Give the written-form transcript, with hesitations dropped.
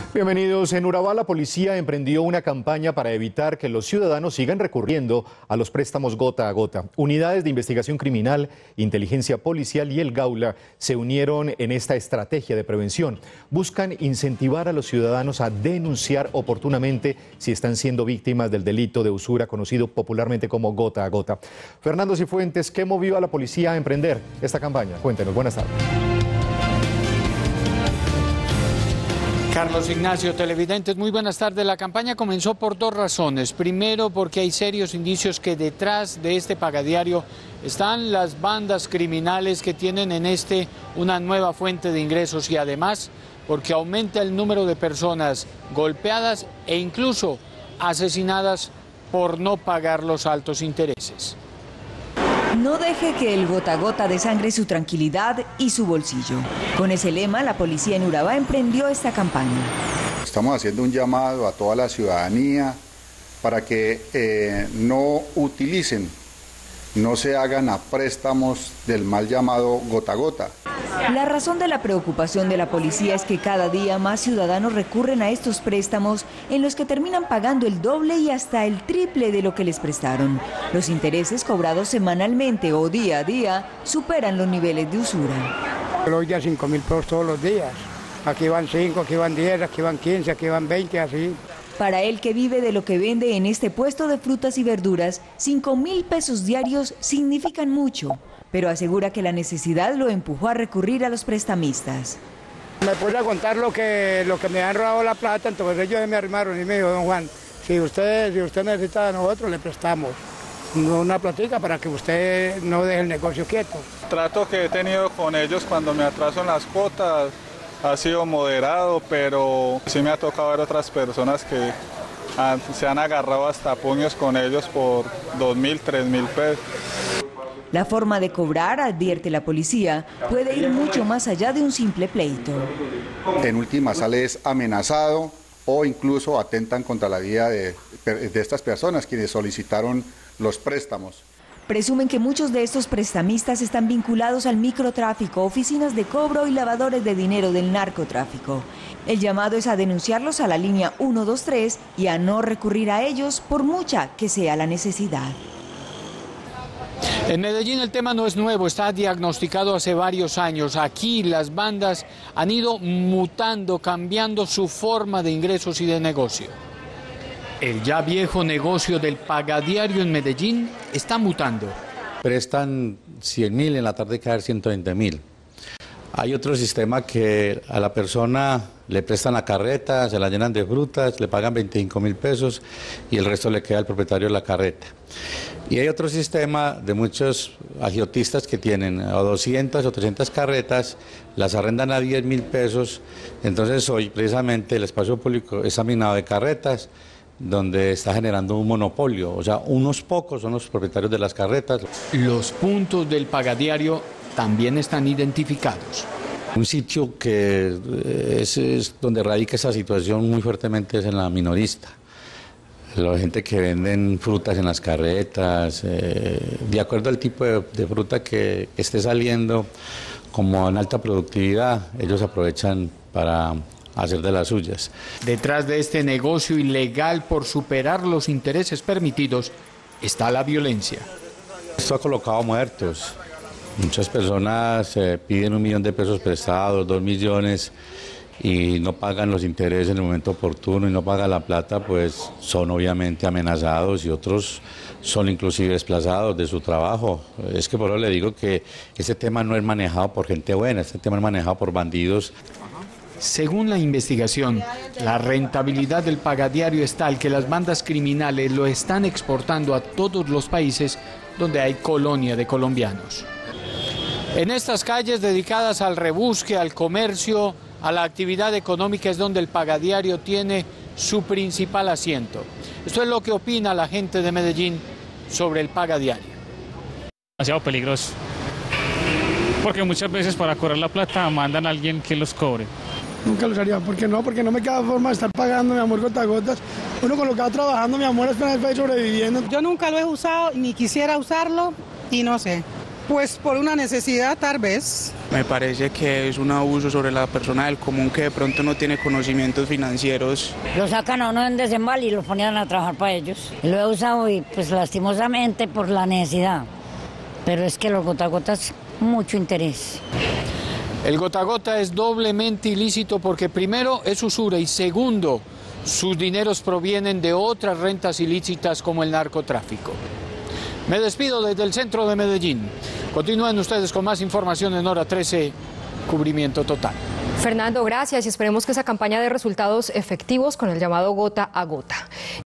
Bienvenidos. En Urabá, la policía emprendió una campaña para evitar que los ciudadanos sigan recurriendo a los préstamos gota a gota. Unidades de investigación criminal, inteligencia policial y el Gaula se unieron en esta estrategia de prevención. Buscan incentivar a los ciudadanos a denunciar oportunamente si están siendo víctimas del delito de usura conocido popularmente como gota a gota. Fernando Cifuentes, ¿qué movió a la policía a emprender esta campaña? Cuéntenos, buenas tardes. Carlos Ignacio, televidentes, muy buenas tardes. La campaña comenzó por dos razones. Primero, porque hay serios indicios que detrás de este pagadiario están las bandas criminales que tienen en una nueva fuente de ingresos, y además porque aumenta el número de personas golpeadas e incluso asesinadas por no pagar los altos intereses. No deje que el gota a gota desangre su tranquilidad y su bolsillo. Con ese lema, la policía en Urabá emprendió esta campaña. Estamos haciendo un llamado a toda la ciudadanía para que no utilicen, no se hagan a préstamos del mal llamado gota a gota. La razón de la preocupación de la policía es que cada día más ciudadanos recurren a estos préstamos en los que terminan pagando el doble y hasta el triple de lo que les prestaron. Los intereses cobrados semanalmente o día a día superan los niveles de usura. Yo doy ya 5.000 pesos todos los días. Aquí van 5, aquí van 10, aquí van 15, aquí van 20, así. Para él, que vive de lo que vende en este puesto de frutas y verduras, 5.000 pesos diarios significan mucho, pero asegura que la necesidad lo empujó a recurrir a los prestamistas. Me puede contar lo que me han robado la plata, entonces ellos me arrimaron y me dijo: don Juan, si usted necesita de nosotros, le prestamos una platica para que usted no deje el negocio quieto. El trato que he tenido con ellos cuando me atraso en las cuotas ha sido moderado, pero sí me ha tocado ver otras personas que se han agarrado hasta puños con ellos por 2.000, 3.000 pesos. La forma de cobrar, advierte la policía, puede ir mucho más allá de un simple pleito. En última sale es amenazado o incluso atentan contra la vida de estas personas quienes solicitaron los préstamos. Presumen que muchos de estos prestamistas están vinculados al microtráfico, oficinas de cobro y lavadores de dinero del narcotráfico. El llamado es a denunciarlos a la línea 123 y a no recurrir a ellos por mucha que sea la necesidad. En Medellín el tema no es nuevo, está diagnosticado hace varios años. Aquí las bandas han ido mutando, cambiando su forma de ingresos y de negocio. El ya viejo negocio del pagadiario en Medellín está mutando. Prestan 100.000, en la tarde caer 120.000. Hay otro sistema que a la persona le prestan la carreta, se la llenan de frutas, le pagan 25.000 pesos y el resto le queda al propietario de la carreta. Y hay otro sistema de muchos agiotistas que tienen 200 o 300 carretas, las arrendan a 10.000 pesos. Entonces hoy precisamente el espacio público está minado de carretas, donde está generando un monopolio, o sea, unos pocos son los propietarios de las carretas. Los puntos del pagadiario también están identificados. Un sitio que es donde radica esa situación muy fuertemente es en la minorista. La gente que venden frutas en las carretas, de acuerdo al tipo de fruta que esté saliendo, como en alta productividad, ellos aprovechan para hacer de las suyas. Detrás de este negocio ilegal por superar los intereses permitidos está la violencia. Esto ha colocado muertos. Muchas personas piden 1 millón de pesos prestados, 2 millones, y no pagan los intereses en el momento oportuno y no pagan la plata, pues son obviamente amenazados y otros son inclusive desplazados de su trabajo. Es que por eso le digo que este tema no es manejado por gente buena, este tema es manejado por bandidos. Según la investigación, la rentabilidad del pagadiario es tal que las bandas criminales lo están exportando a todos los países donde hay colonia de colombianos. En estas calles dedicadas al rebusque, al comercio, a la actividad económica es donde el pagadiario tiene su principal asiento. Esto es lo que opina la gente de Medellín sobre el pagadiario. Demasiado peligroso, porque muchas veces para cobrar la plata mandan a alguien que los cobre. Nunca los haría, ¿por qué no? Porque no me queda forma de estar pagando, mi amor, gota a gotas. Uno con lo que va trabajando, mi amor, es para ir sobreviviendo. Yo nunca lo he usado, ni quisiera usarlo, y no sé. Pues por una necesidad tal vez. Me parece que es un abuso sobre la persona del común que de pronto no tiene conocimientos financieros. Lo sacan a uno en desembal y lo ponían a trabajar para ellos. Lo he usado y pues lastimosamente por la necesidad. Pero es que los gota a gota es mucho interés. El gota a gota es doblemente ilícito porque primero es usura y segundo, sus dineros provienen de otras rentas ilícitas como el narcotráfico. Me despido desde el centro de Medellín. Continúen ustedes con más información en Hora 13, cubrimiento total. Fernando, gracias y esperemos que esa campaña dé resultados efectivos con el llamado gota a gota.